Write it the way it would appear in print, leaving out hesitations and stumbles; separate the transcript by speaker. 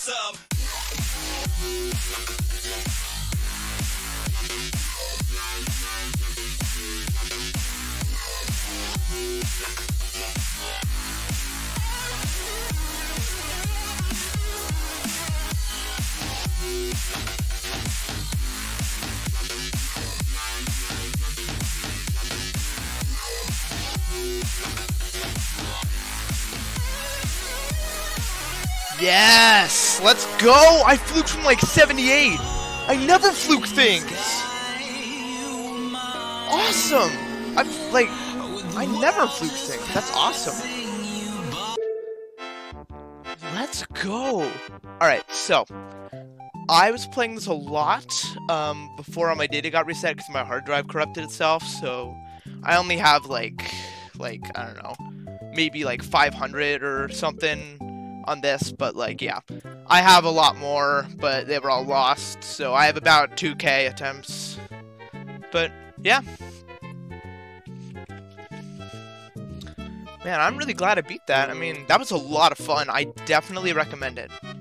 Speaker 1: what's up.
Speaker 2: Yes! Let's go! I fluked from like 78! I never fluke things! Awesome! I never fluke things. That's awesome. Let's go! Alright, so I was playing this a lot before my data got reset because my hard drive corrupted itself, so I only have like I don't know, maybe like 500 or something on this, but like, yeah, I have a lot more, but they were all lost, so I have about 2k attempts, but yeah. Man, I'm really glad I beat that. I mean, that was a lot of fun. I definitely recommend it.